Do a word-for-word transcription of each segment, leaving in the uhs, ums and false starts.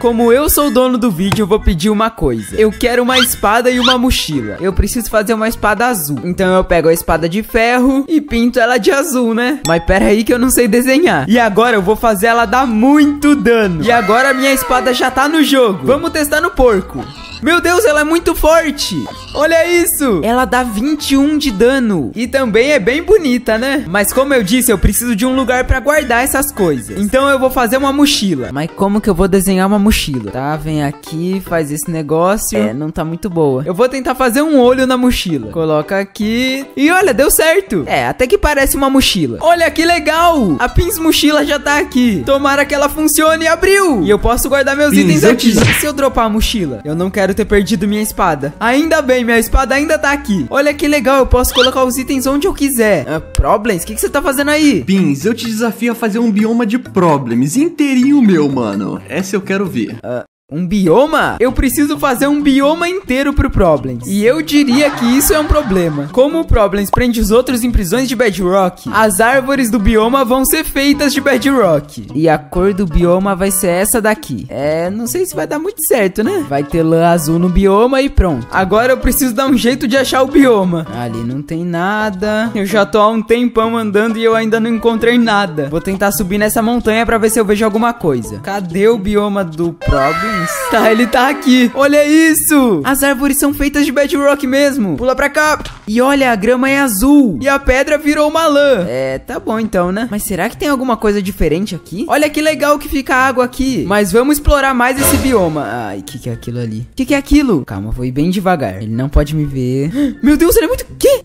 Como eu sou o dono do vídeo, eu vou pedir uma coisa. Eu quero uma espada e uma mochila. Eu preciso fazer uma espada azul. Então eu pego a espada de ferro e pinto ela de azul, né? Mas pera aí que eu não sei desenhar. E agora eu vou fazer ela dar muito dano. E agora a minha espada já tá no jogo. Vamos testar no porco. Meu Deus, ela é muito forte. Olha isso. Ela dá vinte e um de dano. E também é bem bonita, né? Mas como eu disse, eu preciso de um lugar pra guardar essas coisas. Então eu vou fazer uma mochila. Mas como que eu vou desenhar uma mochila? Tá, vem aqui, faz esse negócio. É, não tá muito boa. Eu vou tentar fazer um olho na mochila. Coloca aqui. E olha, deu certo. É, até que parece uma mochila. Olha que legal. A Pins mochila já tá aqui. Tomara que ela funcione. Abriu. E eu posso guardar meus Pins, itens eu aqui. te- E se eu dropar a mochila? Eu não quero ter perdido minha espada. Ainda bem, minha espada ainda tá aqui. Olha que legal, eu posso colocar os itens onde eu quiser. Ah, Problems? O que, que você tá fazendo aí? Pins, eu te desafio a fazer um bioma de problems inteirinho meu, mano. Essa eu quero ver. Um bioma? Eu preciso fazer um bioma inteiro pro Problems. E eu diria que isso é um problema. Como o Problems prende os outros em prisões de Bedrock, as árvores do bioma vão ser feitas de Bedrock. E a cor do bioma vai ser essa daqui. É, não sei se vai dar muito certo, né? Vai ter lã azul no bioma e pronto. Agora eu preciso dar um jeito de achar o bioma. Ali não tem nada. Eu já tô há um tempão andando e eu ainda não encontrei nada. Vou tentar subir nessa montanha pra ver se eu vejo alguma coisa. Cadê o bioma do Problems? Tá, ele tá aqui. Olha isso. As árvores são feitas de Bedrock mesmo. Pula pra cá. E olha, a grama é azul. E a pedra virou uma lã. É, tá bom então, né? Mas será que tem alguma coisa diferente aqui? Olha que legal que fica a água aqui. Mas vamos explorar mais esse bioma. Ai, o que que é aquilo ali? O que que é aquilo? Calma, vou ir bem devagar. Ele não pode me ver. Meu Deus, ele é muito... Que?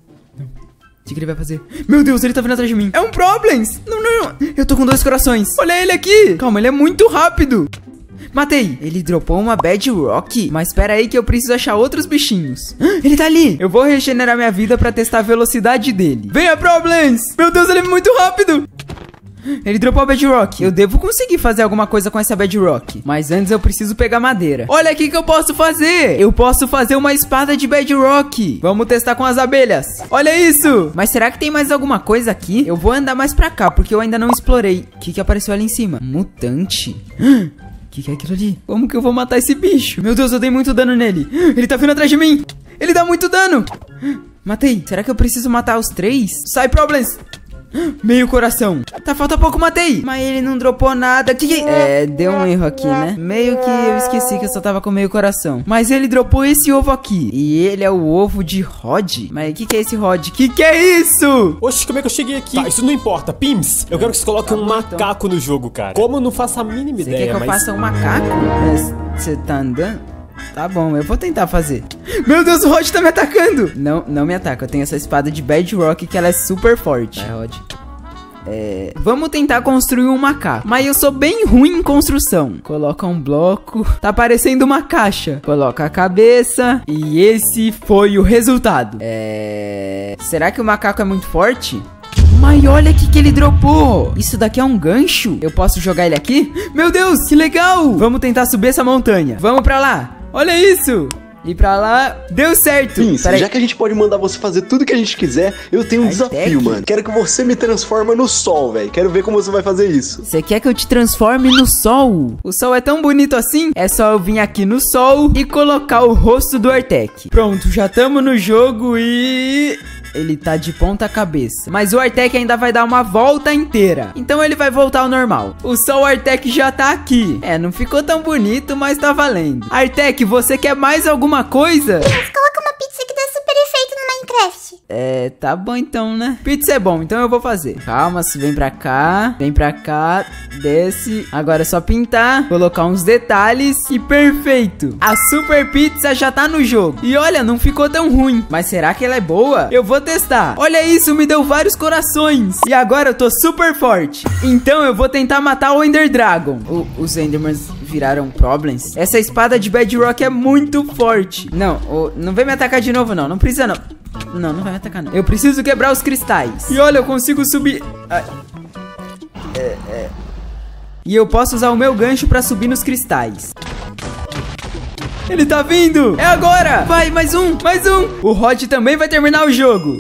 O que que ele vai fazer? Meu Deus, ele tá vindo atrás de mim. É um Problems. Não, não, não. Eu tô com dois corações. Olha ele aqui. Calma, ele é muito rápido. Matei. Ele dropou uma Bedrock. Mas espera aí que eu preciso achar outros bichinhos. Ele tá ali. Eu vou regenerar minha vida pra testar a velocidade dele. Venha, Problems. Meu Deus, ele é muito rápido. Ele dropou a Bedrock. Eu devo conseguir fazer alguma coisa com essa Bedrock. Mas antes eu preciso pegar madeira. Olha aqui que eu posso fazer. Eu posso fazer uma espada de Bedrock. Vamos testar com as abelhas. Olha isso. Mas será que tem mais alguma coisa aqui? Eu vou andar mais pra cá, porque eu ainda não explorei. O que que apareceu ali em cima? Mutante. O que que é aquilo ali? Como que eu vou matar esse bicho? Meu Deus, eu dei muito dano nele. Ele tá vindo atrás de mim. Ele dá muito dano. Matei. Será que eu preciso matar os três? Sai, Problems. Meio coração. Tá, falta pouco, matei. Mas ele não dropou nada. Que que... É, deu um erro aqui, né? Meio que eu esqueci que eu só tava com meio coração. Mas ele dropou esse ovo aqui. E ele é o ovo de Rod? Mas o que que é esse Rod? Que que é isso? Oxe, como é que eu cheguei aqui? Tá, isso não importa. Pims, eu quero que você coloque Tá um bom, então. macaco no jogo, cara. Como eu não faço a mínima Você ideia, quer que eu mas... faça um macaco? Você tá andando? Tá bom, eu vou tentar fazer. Meu Deus, o Rod tá me atacando. Não, não me ataca. Eu tenho essa espada de Bedrock que ela é super forte. Vai, Rod. É, vamos tentar construir um macaco. Mas eu sou bem ruim em construção. Coloca um bloco. Tá parecendo uma caixa. Coloca a cabeça. E esse foi o resultado. É... Será que o macaco é muito forte? Mas olha o que que ele dropou. Isso daqui é um gancho? Eu posso jogar ele aqui? Meu Deus, que legal. Vamos tentar subir essa montanha. Vamos pra lá. Olha isso. E pra lá, deu certo. Pins, Pera aí. já que a gente pode mandar você fazer tudo que a gente quiser, eu tenho um Artec? desafio, mano. Quero que você me transforme no sol, velho. Quero ver como você vai fazer isso. Você quer que eu te transforme no sol? O sol é tão bonito assim? É só eu vir aqui no sol e colocar o rosto do Artec. Pronto, já estamos no jogo e... Ele tá de ponta cabeça. Mas o Artec ainda vai dar uma volta inteira. Então ele vai voltar ao normal. O Sol Artec já tá aqui. É, não ficou tão bonito, mas tá valendo. Artec, você quer mais alguma coisa? Coloca uma pizza que dá super efeito no Minecraft. É, tá bom então, né? Pizza é bom, então eu vou fazer. Calma, vem pra cá. Vem pra cá. Desce. Agora é só pintar. Colocar uns detalhes. E perfeito. A super pizza já tá no jogo. E olha, não ficou tão ruim. Mas será que ela é boa? Eu vou testar. Olha isso, me deu vários corações. E agora eu tô super forte. Então eu vou tentar matar o Ender Dragon. O, os Endermans viraram Problems. Essa espada de Bedrock é muito forte. Não, o, não vem me atacar de novo não. Não precisa não. Não, não vai me atacar não. Eu preciso quebrar os cristais. E olha, eu consigo subir. Ai. É, é. E eu posso usar o meu gancho pra subir nos cristais. Ele tá vindo. É agora. Vai, mais um, mais um. O Rod também vai terminar o jogo.